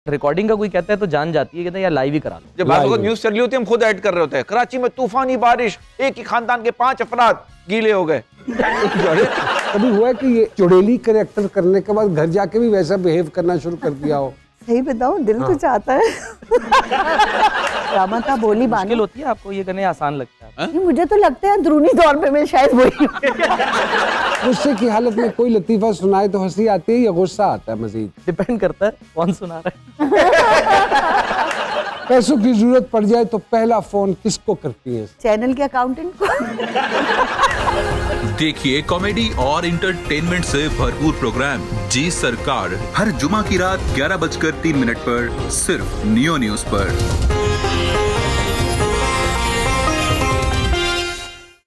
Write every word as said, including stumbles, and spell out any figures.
Recording का कोई कहता है तो जान जाती है, कहते हैं यार लाइव ही करा लो। जब बात न्यूज चल रही होती है हम खुद ऐड कर रहे होते हैं, कराची में तूफानी बारिश, एक ही खानदान के पांच अफराद गीले हो गए। कभी हुआ है कि ये चुड़ैली कैरेक्टर करने के बाद घर जाके भी वैसा बिहेव करना शुरू कर दिया हो? सही बताऊं, दिल तो चाहता है। ड्रामा का बोली मुश्किल होती है, आपको ये करने आसान लगता है? नहीं, मुझे तो लगता है अंदरूनी तौर पे मैं शायद वही। गुस्से की हालत में कोई लतीफा सुनाए तो हंसी आती है या गुस्सा आता है मजीद? डिपेंड करता है कौन सुना रहा है। पैसों की जरूरत पड़ जाए तो पहला फोन किसको करती है? चैनल के अकाउंटेंट को। देखिए कॉमेडी और इंटरटेनमेंट से भरपूर प्रोग्राम जी सरकार हर जुमा की रात ग्यारह बजकर तीन मिनट पर सिर्फ नियो न्यूज पर।